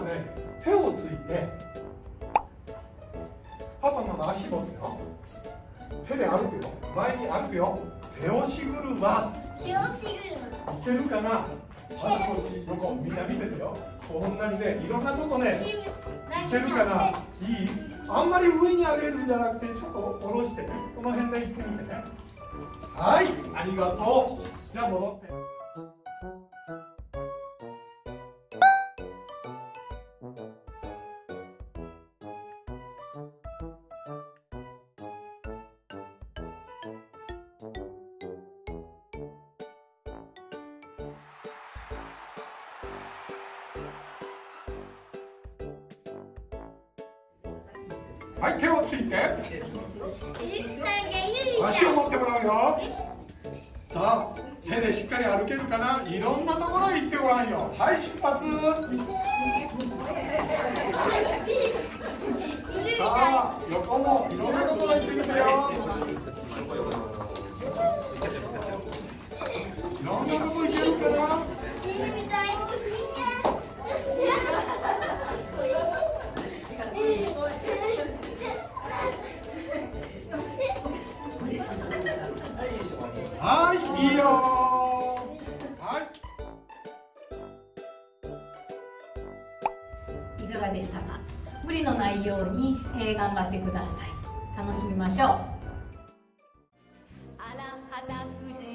ね、手をついてパパママ足持つよ。手で歩くよ。前に歩くよ。手押し車。 手押し車。 いけるかな。まだこっち横みんな見ててよ。こんなにね、いろんなとこね、いけるかな。いい。あんまり上に上げるんじゃなくて、ちょっと下ろしてね。この辺で行ってみてね。はい、ありがとう。じゃあ戻って。はい、手をついて足を持ってもらうよ。さあ、手でしっかり歩けるかな。いろんなところへ行ってごらんよ。はい、出発。さあ、横もいろんなところへ行ってみてよ。いろんなとこ行けるかな。はい、いいよ。はい。 いかがでしたか。無理のないように、頑張ってください。楽しみましょう。